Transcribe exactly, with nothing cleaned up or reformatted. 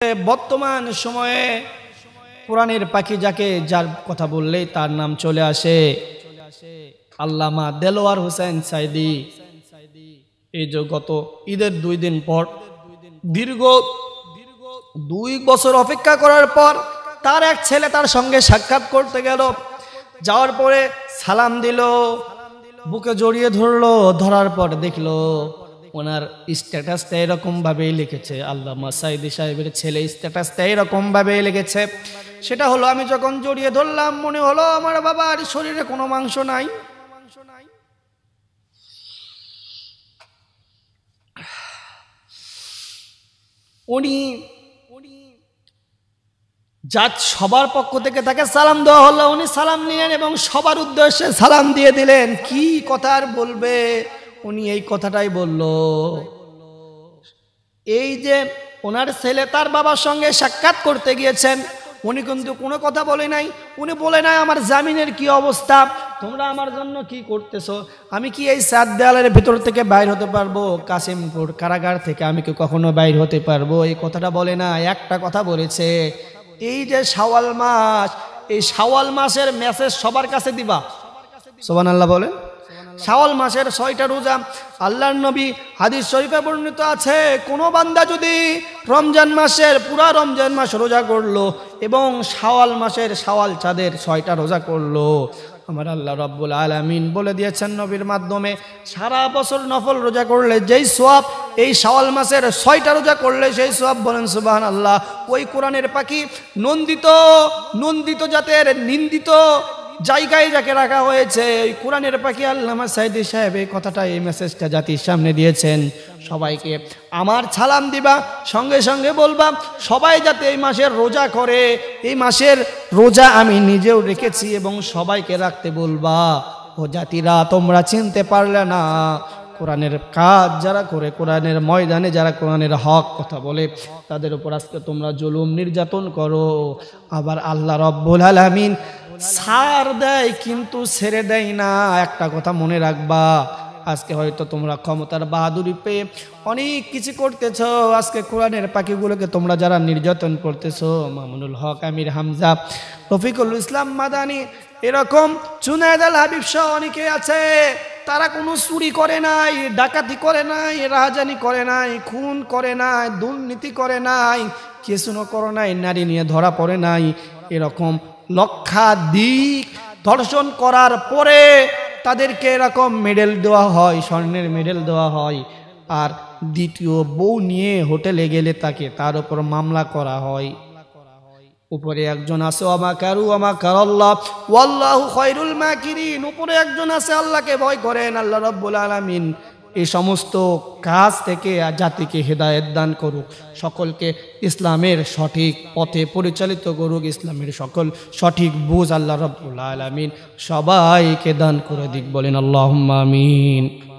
বর্তমান সময়ে কোরআনের পাখি যাকে যার কথা বললেই তার নাম চলে আসে আল্লামা দেলোয়ার হোসেন সাইদি। এই যে গত ঈদের দুই দিন পর দীর্ঘ দুই বছর অপেক্ষা করার পর তার এক ছেলে তার সঙ্গে সাক্ষাৎ করতে গেল। যাওয়ার পরে সালাম দিল, বুকে জড়িয়ে ধরলো। ধরার পর দেখলো ওনার স্ট্যাটাসটা এরকম ভাবেই লিখেছে, আল্লামা সাইদি সাহেবের ছেলে স্ট্যাটাসটা এরকম ভাবেই লিখেছে। সেটা হলো, আমি যখন জড়িয়ে ধরলাম মনে হলো আমার বাবার শরীরে কোনো মাংস নাই। উনি যা সবার পক্ষ থেকে তাকে সালাম দেওয়া হলো, উনি সালাম নিলেন এবং সবার উদ্দেশ্যে সালাম দিয়ে দিলেন। কি কথা আর বলবে, উনি এই কথাটাই বলল, এই যে ওনার ছেলে তার বাবার সঙ্গে সাক্ষাৎ করতে গিয়েছেন, উনি কিন্তু কোনো কথা বলে নাই। উনি বলে নাই আমার জামিনের কি অবস্থা, তোমরা আমার জন্য কি করতেছো, আমি কি এই সাত দেওয়ালের ভিতর থেকে বাইর হতে পারবো, কাশিমপুর কারাগার থেকে আমি কি কখনো বাইর হতে পারবো, এই কথাটা বলে না। একটা কথা বলেছে, এই যে শাওয়াল মাস, এই শাওয়াল মাসের মেসেজ সবার কাছে দিবা। সুবহানাল্লাহ বলে। শাওয়াল মাসের ছয়টা রোজা, আল্লাহর নবী হাদিস শরীফে বর্ণিত আছে, কোনো বান্দা যদি রমজান মাসের পুরা রমজান মাস রোজা করলো এবং শাওয়াল মাসের শাওয়াল চাঁদের ছয়টা রোজা করলো, আমার আল্লাহ রাব্বুল আলামিন বলে দিয়েছেন নবীর মাধ্যমে, সারা বছর নফল রোজা করলে যেই সওয়াব, এই শাওয়াল মাসের ছয়টা রোজা করলে সেই সওয়াব, বলেন সুবহানাল্লাহ। ওই কোরআনের পাখি নন্দিত নন্দিত জাতের নিন্দিত জায়গায় যাকে রাখা হয়েছে, ওই কোরআনের পাখি আল্লামা সাইদি সাহেব এই কথাটা, এই মেসেজটা জাতির সামনে দিয়েছেন। সবাইকে আমার সালাম দিবা, সঙ্গে সঙ্গে বলবা সবাই যাতে এই মাসের রোজা করে। এই মাসের রোজা আমি নিজেও রেখেছি এবং সবাইকে রাখতে বলবা। ও জাতিরা, তোমরা চিনতে পারলে না, কোরআনের কাজ যারা করে, কোরআনের ময়দানে যারা কোরআনের হক কথা বলে, তাদের উপর আজকে তোমরা জুলুম নির্যাতন করো। আবার আল্লাহ রাব্বুল আলামিন ছাড় দেয় কিন্তু ছেড়ে দেয় না। একটা কথা মনে রাখবা, আজকে হয়তো তোমরা ক্ষমতার বাহাদুরি পেয়ে অনেক কিছু করতেছো, আজকে কোরআনের পাখিগুলোকে তোমরা যারা নির্যাতন করতেছো, মামুনুল হক, আমির হামজা, রফিকুল ইসলাম মাদানী, এরকম জুনায়েদ আল হাবিব সহ অনেকে আছে, তারা কোনো চুরি করে নাই, ডাকাতি করে নাই, রাহাজানি করে নাই, খুন করে নাই, দুর্নীতি করে নাই, কিছু করে নাই, নারী নিয়ে ধরা পড়ে নাই। এরকম লক্ষাধিক ধর্ষণ করার পরে তাদেরকে এরকম মেডেল দেওয়া হয়, স্বর্ণের মেডেল দেওয়া হয়। আর দ্বিতীয় বউ নিয়ে হোটেলে গেলে তাকে তার উপর মামলা করা হয়। উপরে একজন আছে ওয়ামাকারু ওয়ামাকারাল্লাহ ওয়াল্লাহু খায়রুল মাকিরিন, উপরে একজন আছে আল্লাহকে ভয় করেন। আল্লাহ রাব্বুল আলামিন এই সমস্ত কাজ থেকে জাতিকে হেদায়েত দান করুক, সকলকে ইসলামের সঠিক পথে পরিচালিত করুক, ইসলামের সকল সঠিক বুঝ আল্লাহ রাব্বুল আলামিন সবাইকে দান করে দিক, বলেন আল্লাহুম্মা আমিন।